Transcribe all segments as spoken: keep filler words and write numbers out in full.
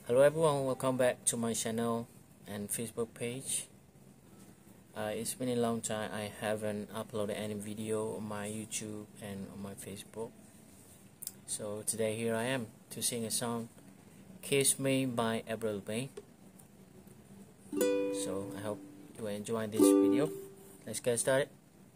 Hello everyone, welcome back to my channel and Facebook page. Uh, it's been a long time I haven't uploaded any video on my YouTube and on my Facebook. So today here I am to sing a song, Kiss Me by Lavigne. So I hope you will enjoy this video. Let's get started.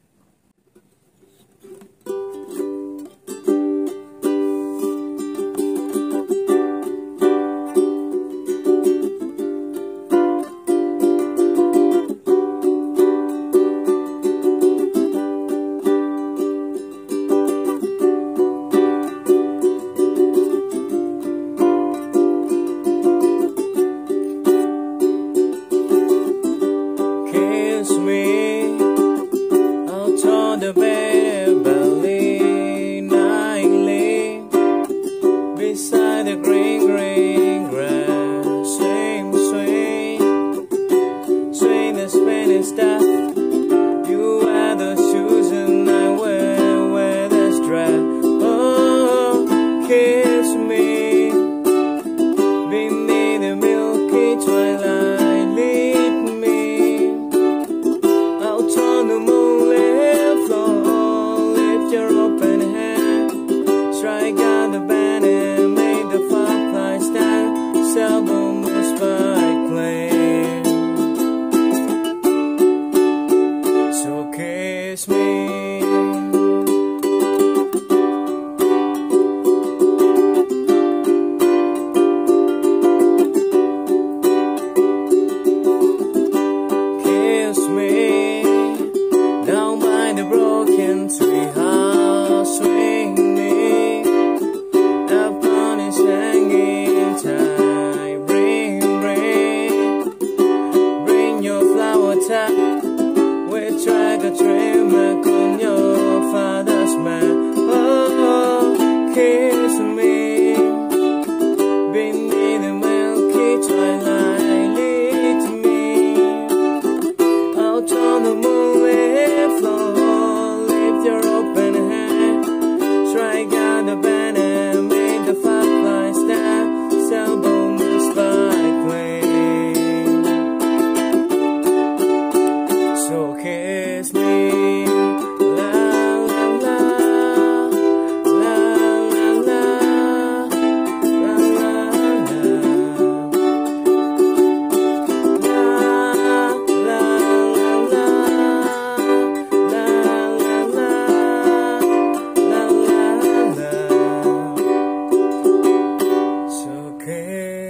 The bed belly nightly beside the green green grass, swing swing swing the spinning stuff. You wear the shoes and I wear wear the strap. Oh, kiss me beneath the milky twilight, lead me out on the moonlit floor, lift your open hand, strike out the band and make the fireflies stand, seldom was by claim. So kiss me. Kiss me down by the broken tree house, swing me upon its hanging tide. Bring, bring, bring your flower top with track a trim back on your father's map. Oh, kiss me beneath the milky twilight, lead me out on the moonlit floor, lift your open hand, strike out the band and make the fireflies stand, seldom was by claim. So kiss me. La la la, la la la, la la la, la la la. So okay.